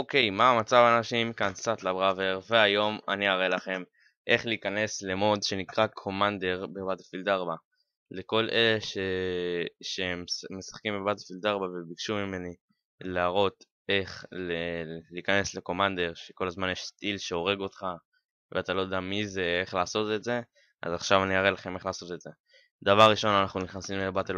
אוקיי, מה המצב אנשים? כאן סטלה בראבר, והיום אני אראה לכם איך להיכנס למוד שנקרא קומנדר בבטלפילד 4. לכל אלה שמשחקים בבטלפילד 4 וביקשו ממני להראות איך להיכנס לקומנדר, שכל הזמן יש סטיל שהורג אותך ואתה לא יודע מי זה, איך לעשות את זה, אז עכשיו אני אראה לכם איך לעשות את זה. דבר ראשון, אנחנו נכנסים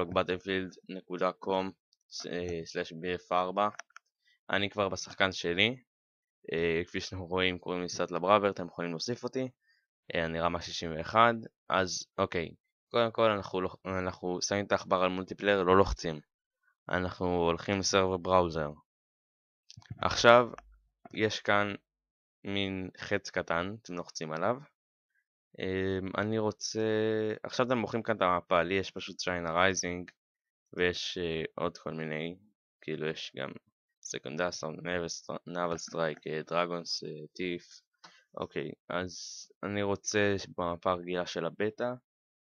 ל-battlelog.battlefield.com/bf4. אני כבר בשחקן שלי, כפי שאתם רואים קוראים לי סטלה בראבר, אתם יכולים להוסיף אותי, אני רמה 61, אז אוקיי, קודם כל אנחנו שמים את העכבר על מולטיפלייר, לא לוחצים, אנחנו הולכים לסרבר בראוזר. עכשיו יש כאן מין חץ קטן, אתם לוחצים עליו, אני רוצה, עכשיו אתם בוחרים כאן את המפה, לי יש פשוט צ'יינה רייזינג, ויש עוד כל מיני, כאילו יש גם סקונדס, נאבל סטרייק, דרגונס, טיף. אוקיי, אז אני רוצה במפה הרגילה של הבטא,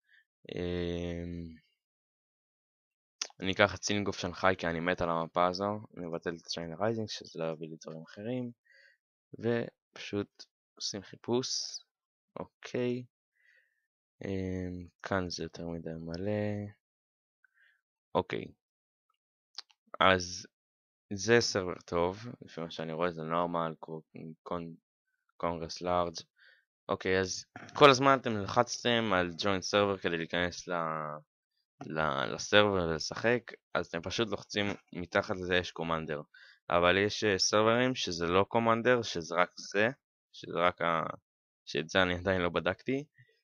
אני אקח את סינגוף שנגחאי כי אני מת על המפה הזו, אני מבטל את צ'יינה רייזינג שזה לא יביא לי דברים אחרים, ופשוט עושים חיפוש. אוקיי, כאן זה יותר מדי מלא. אוקיי, אז זה סרבר טוב, לפי מה שאני רואה זה נורמל, קונגרס לארג'. אוקיי, אז כל הזמן אתם לחצתם על join server כדי להיכנס לסרבר ולשחק, אז אתם פשוט לוחצים, מתחת לזה יש קומנדר, אבל יש סרברים שזה לא קומנדר, שזה רק זה, שאת זה אני עדיין לא בדקתי,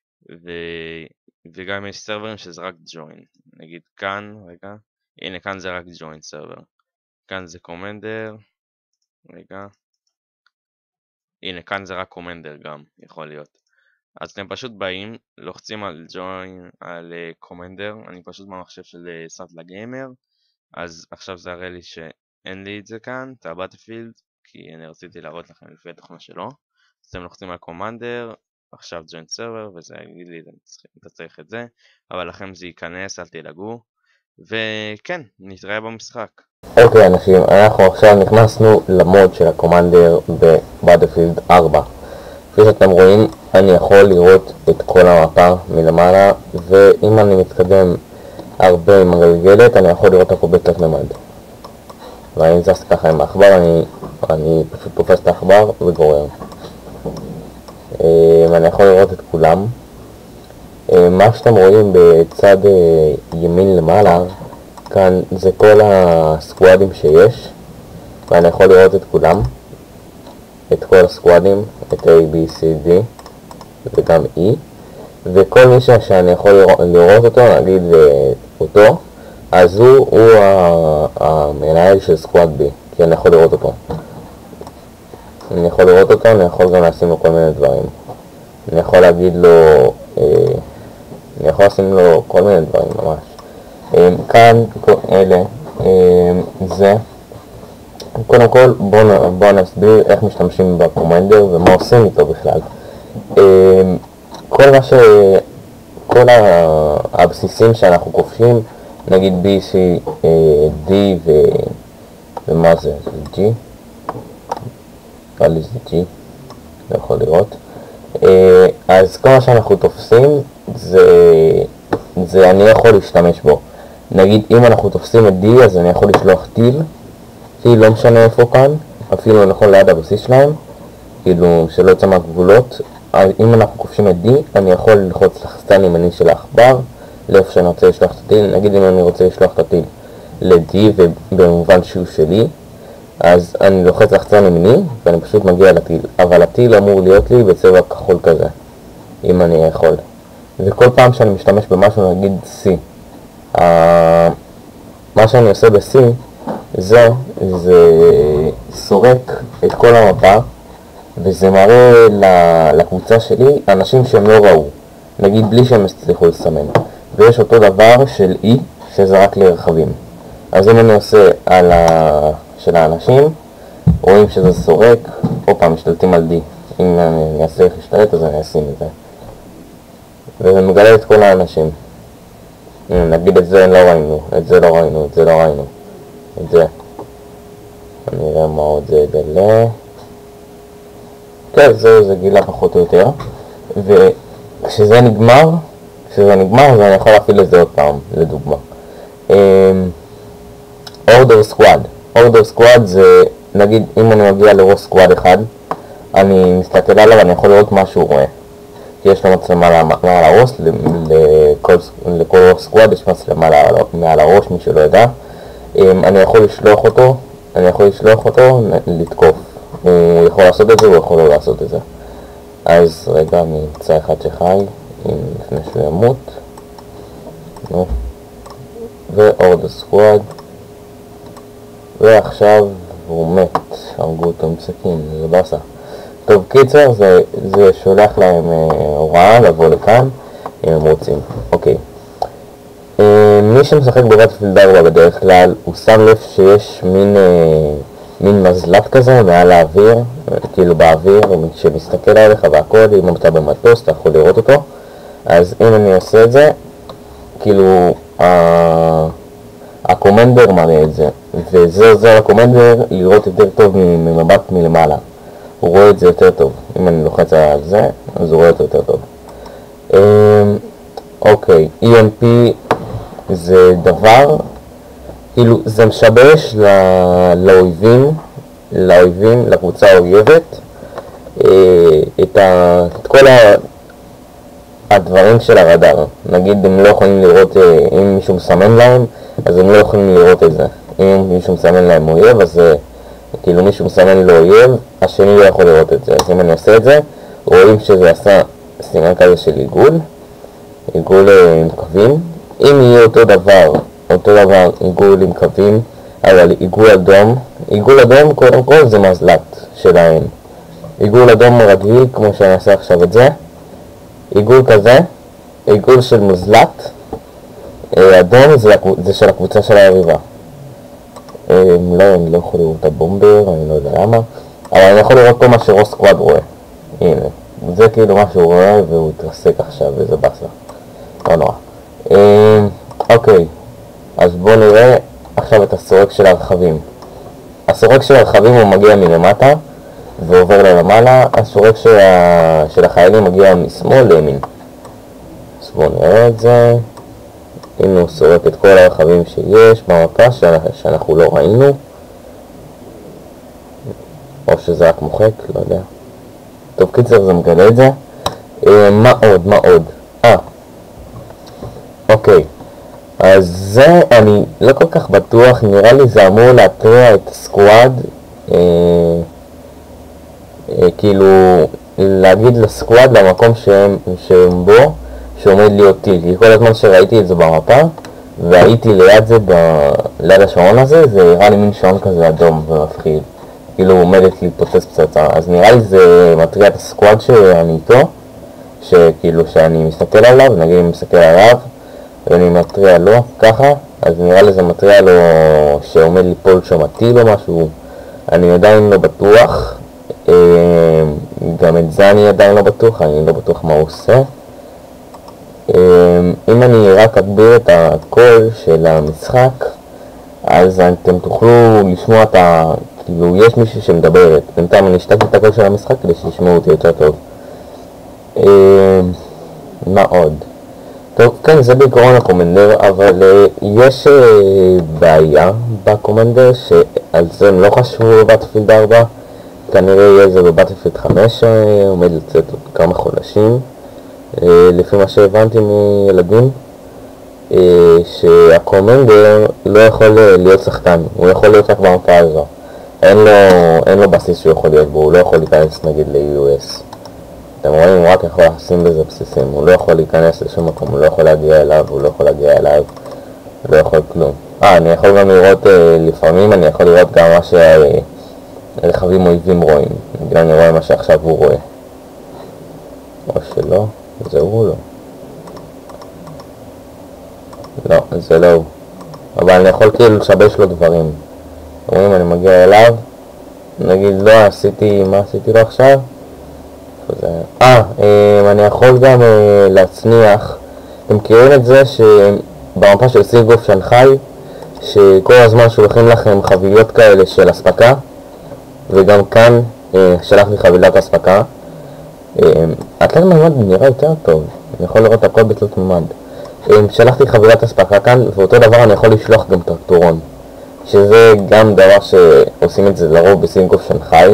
וגם יש סרברים שזה רק join, נגיד כאן, רגע, הנה כאן זה רק join server, כאן זה קומנדר, רגע, הנה כאן זה רק קומנדר גם, יכול להיות. אז אתם פשוט באים, לוחצים על join, על קומנדר, אני פשוט במחשב של סטלה גיימר, אז עכשיו זה הראה לי שאין לי את זה כאן, את הבטלפילד, כי אני רציתי להראות לכם לפי התוכנה שלו. אז אתם לוחצים על קומנדר, עכשיו join server, וזה יגיד לי, אתה צריך את זה, אבל לכם זה ייכנס, אל תדאגו, וכן, נתראה במשחק. אוקיי אנשים, אנחנו עכשיו נכנסנו למוד של הקומנדר בבטלפילד 4. כפי שאתם רואים, אני יכול לראות את כל המפה מלמעלה, ואם אני מתקדם הרבה עם הגלגלת, אני יכול לראות הכל בתלת ממד. ואני זז ככה עם העכבר, אני פשוט תופס את העכבר וגורר. ואני יכול לראות את כולם. מה שאתם רואים בצד ימין למעלה, כאן זה כל הסקואדים שיש, ואני יכול לראות את כולם, את כל הסקואדים, את A, B, C, D וגם E, וכל מי שאני יכול לראות אותו, נגיד אותו, אז הוא המנהל של סקואד B, כי אני יכול לראות אותו. אני יכול לראות אותו, אני יכול גם לשים לו כל מיני דברים. אני יכול להגיד לו, אני יכול לשים לו כל מיני דברים ממש. כאן אלה, זה, קודם כל בואו נסביר איך משתמשים בקומנדר ומה עושים איתו בכלל. כל הבסיסים שאנחנו כובשים, נגיד B, C, D ומה זה? G? נראה לי זה G, לא יכול לראות. אז כל מה שאנחנו תופסים זה אני יכול להשתמש בו. נגיד אם אנחנו תופסים את D, אז אני יכול לשלוח טיל, לא משנה איפה כאן, אפילו אני יכול ליד הבסיס שלהם, כאילו שלא יצא מהגבולות. אם אנחנו כובשים את D, אני יכול ללחוץ לחצן ימני של העכבר לאיפה שאני רוצה לשלוח את הטיל. נגיד אם אני רוצה לשלוח את הטיל ל-D ובמובן שהוא שלי, אז אני לוחץ לחצן ימני ואני פשוט מגיע לטיל, אבל הטיל אמור להיות לי בצבע כחול כזה, אם אני יכול. וכל פעם שאני משתמש במשהו, נגיד C, מה שאני עושה ב-C זה סורק את כל המפה, וזה מראה לקבוצה שלי אנשים שהם לא ראו, נגיד בלי שהם הצליחו לסמן. ויש אותו דבר של E שזה רק לרכבים. אז אם אני עושה על של האנשים, רואים שזה סורק, עוד פעם משתלטים על D. אם אני אצליח להשתלט אז אני אשים את זה, וזה מגלה את כל האנשים. נגיד את זה לא ראינו, את זה לא ראינו, את זה לא ראינו, את זה. נראה מה עוד זה יגלה. כן, זה גילה פחות או יותר. וכשזה נגמר, אז אני יכול להפעיל את זה עוד פעם, לדוגמה. Order Squad זה, נגיד, אם אני מגיע לראש סקואד אחד, אני מסתכל עליו ואני יכול לראות מה שהוא רואה. כי יש לו מצלמה מעל הראש, לכל ראש סקואד יש מצלמה מעל הראש, מי שלא ידע. אני יכול לשלוח אותו לתקוף. הוא יכול לעשות את זה, הוא יכול לא לעשות את זה. אז רגע, אני אמצא אחד שחי, לפני שהוא ימות. ו-Order Squad. ועכשיו הוא מת, הרגו אותו עם סכין, זה באסה. טוב, קיצר, זה שולח להם הוראה לבוא לכאן, אם הם רוצים. אוקיי. מי שמשחק בבטלפילד 4 בדרך כלל, הוא שם לב שיש מין מזל"ט כזה מעל האוויר, כאילו באוויר, כשמסתכל עליך והכל, אם אתה במטוס, אתה יכול לראות אותו. אז אם אני עושה את זה, כאילו, הקומנדר מראה את זה, וזה עוזר לקומנדר לראות יותר טוב ממבט מלמעלה. הוא רואה את זה יותר טוב. אם אני לוחץ על זה, אז הוא רואה את זה יותר טוב. אוקיי, EMP זה דבר, כאילו זה משבש לאויבים, לקבוצה האויבת, את כל הדברים של הרדאר. נגיד הם לא יכולים לראות, אם מישהו מסמן להם, אז הם לא יכולים לראות את זה. אם מישהו מסמן להם אויב, אז כאילו מישהו מסמן לו אויב, השני לא יכול לראות את זה. אז אם אני עושה את זה, רואים שזה עשה סימן כזה של עיגול עם קווים. אם יהיה אותו דבר עיגול עם קווים, אבל עיגול אדום קודם כל זה מזל"ט שלהם. עיגול אדום רגיל, כמו שאני אעשה עכשיו את זה, עיגול כזה, עיגול של מזל"ט, אדום זה של הקבוצה של היריבה. אני לא יכול לראות את הבומבר, אני לא יודע למה, אבל אני יכול לראות כל מה שראש סקואד רואה. הנה, זה כאילו מה שהוא רואה והוא התרסק עכשיו וזה באסה. לא נורא. אוקיי, אז בואו נראה עכשיו את הסורק של הרכבים. הסורק של הרכבים הוא מגיע מלמטה ועובר ללמעלה, הסורק של החיילים מגיע משמאל לימין. אז בואו נראה את זה. הנה הוא סורק את כל הרכבים שיש במפה שאנחנו לא ראינו, או שזה רק מוחק, לא יודע. טוב, קיצר זה מגלה את זה. מה עוד? אוקיי, אז זה אני לא כל כך בטוח, נראה לי זה אמור להתריע את הסקואד, כאילו להגיד לסקואד למקום שהם בו, שעומד להיות טיל. כי כל הזמן שראיתי את זה במפה והייתי ליד השעון הזה, זה הראה לי מין שעון כזה אדום ומפחיד, כאילו עומדת להתפוצץ פצצה. אז נראה לי זה מטריע את הסקואד שאני איתו, שכאילו שאני מסתכל עליו, נגיד אני מסתכל עליו ואני מטריע לו ככה, אז נראה לי זה מטריע לו שעומד ליפול שם טיל או משהו. אני עדיין לא בטוח, גם את זה אני עדיין לא בטוח, אני לא בטוח מה הוא עושה. אם אני רק אגביר את הקול של המשחק, אז אתם תוכלו לשמוע את כאילו יש מישהו שמדברת. בינתיים אני אשתק את הקול של המשחק כדי שישמעו אותי יותר טוב. מה עוד? טוב, כן, זה בעיקרון הקומנדר, אבל יש בעיה בקומנדר שעל זה הם לא חשבו בבטלפילד 4. כנראה יהיה זה בבטלפילד 5 עומד לצאת עוד כמה חודשים. לפי מה שהבנתי מילדים, שהקומנדר לא יכול להיות שחקן, הוא יכול להיות רק במפה הזו. אין לו בסיס שהוא יכול להיות בו, הוא לא יכול להיכנס נגיד ל-US. אתם רואים, הוא רק יכול לשים בזה בסיסים, הוא לא יכול להיכנס לשום מקום, הוא לא יכול להגיע אליו, הוא לא יכול כלום. אני יכול גם לראות, לפעמים אני יכול לראות גם מה שהרכבים אויבים רואים. נגיד אני רואה מה שעכשיו הוא רואה. או שלא. זה הוא לא. לא, זה לא הוא. אבל אני יכול כאילו לשבש לו דברים. רואים, אני מגיע אליו, נגיד לא, מה עשיתי לו עכשיו? אני יכול גם להצניח. אתם מכירים את זה שבמפה של סיגוף שנחאי, שכל הזמן שולחים לכם חבילות כאלה של הספקה, וגם כאן שלח לי חבילת הספקה. התלת ממד נראה יותר טוב, אני יכול לראות הכל בתלת ממד. שלחתי חבילת הספקה כאן, ואותו דבר אני יכול לשלוח גם טרקטורון, שזה גם דבר שעושים את זה לרוב בסינגוף שנגחאי,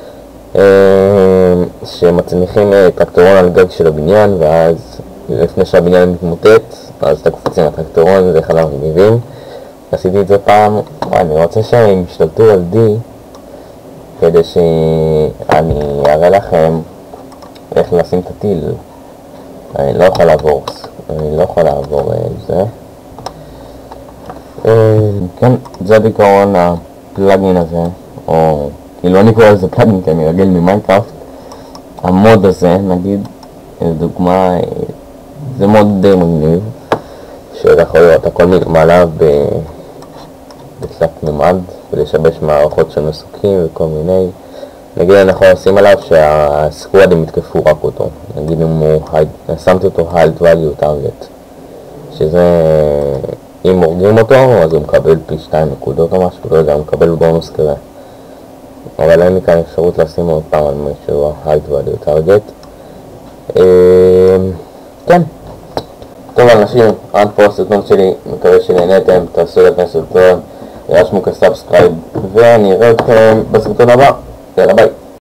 שמצמיחים טרקטורון על גג של הבניין, ואז לפני שהבניין מתמוטט אז אתה קופץ עם הטרקטורון, זה אחד המגניבים. עשיתי את זה פעם. אני רוצה שהם ישתלטו על די כדי שאני אראה לכם איך לשים את הטיל. אני לא יכול לעבור זה. כן, זה בעיקרון הפלאגין הזה, או כאילו אני קורא לזה פלאגין כי אני רגיל ממיינקראפט. המוד הזה, נגיד, דוגמה, זה מוד די מגניב, שאתה יכול לראות הכל מלמעלה בתלת ממד ולשבש מערכות של מסוקים וכל מיני. נגיד אני יכול לשים עליו שהסקוואדים יתקפו רק אותו, נגיד אם שמתי אותו hide value target, שזה אם הורגים אותו אז הוא מקבל פי 2 נקודות או משהו, לא יודע, הוא מקבל בונוס כזה. אבל אין לי כאן אפשרות לשים עוד פעם על משהו hide value target. כן, טוב אנשים, עד פה הסרטון שלי, מקווה שנהנתם, תעשו לכם סרטון, ירשמו כסאבסקרייב, ואני אראה אתכם בסרטון הבא. יאללה ביי.